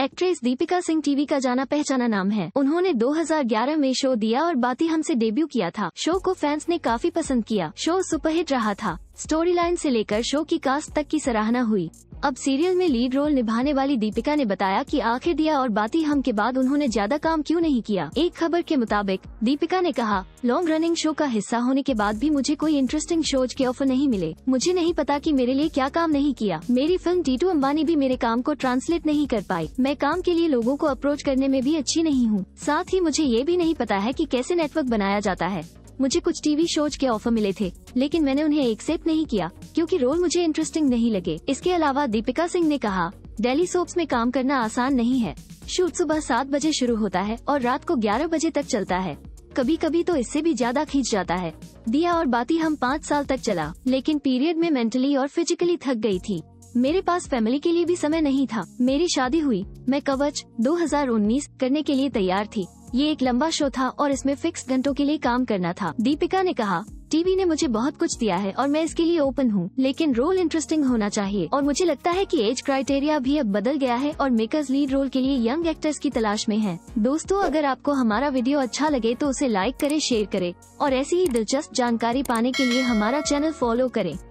Actress Deepika Singh TV का जाना पहचाना नाम है। उन्होंने 2011 में शो दिया और बाती हम से डेब्यू किया था। शो को फैंस ने काफी पसंद किया। शो सुपरहिट रहा था। स्टोरी लाइन से लेकर शो की कास्ट तक की सराहना हुई। अब सीरियल में लीड रोल निभाने वाली दीपिका ने बताया कि आखिर दिया और बाती हम के बाद उन्होंने ज्यादा काम क्यों नहीं किया। एक खबर के मुताबिक दीपिका ने कहा, लॉन्ग रनिंग शो का हिस्सा होने के बाद भी मुझे कोई इंटरेस्टिंग शोज के ऑफर नहीं मिले। मुझे नहीं पता कि मेरे लिए क्या काम नहीं किया। मेरी फिल्म टीटू अंबानी भी मेरे काम को ट्रांसलेट नहीं कर पाई। मैं काम के लिए लोगों को अप्रोच करने में भी अच्छी नहीं हूँ। साथ ही मुझे ये भी नहीं पता है कि कैसे नेटवर्क बनाया जाता है। मुझे कुछ टीवी शोज के ऑफर मिले थे, लेकिन मैंने उन्हें एक्सेप्ट नहीं किया क्योंकि रोल मुझे इंटरेस्टिंग नहीं लगे। इसके अलावा दीपिका सिंह ने कहा, डेली सोप्स में काम करना आसान नहीं है। शूट सुबह 7 बजे शुरू होता है और रात को 11 बजे तक चलता है। कभी कभी तो इससे भी ज्यादा खींच जाता है। दिया और बाती हम 5 साल तक चला, लेकिन पीरियड में मेंटली और फिजिकली थक गई थी। मेरे पास फैमिली के लिए भी समय नहीं था। मेरी शादी हुई। मैं कवच 2019 करने के लिए तैयार थी। ये एक लंबा शो था और इसमें फिक्स घंटों के लिए काम करना था। दीपिका ने कहा, टीवी ने मुझे बहुत कुछ दिया है और मैं इसके लिए ओपन हूँ, लेकिन रोल इंटरेस्टिंग होना चाहिए। और मुझे लगता है कि एज क्राइटेरिया भी अब बदल गया है और मेकर्स लीड रोल के लिए यंग एक्टर्स की तलाश में हैं। दोस्तों, अगर आपको हमारा वीडियो अच्छा लगे तो उसे लाइक करें, शेयर करें और ऐसी ही दिलचस्प जानकारी पाने के लिए हमारा चैनल फॉलो करें।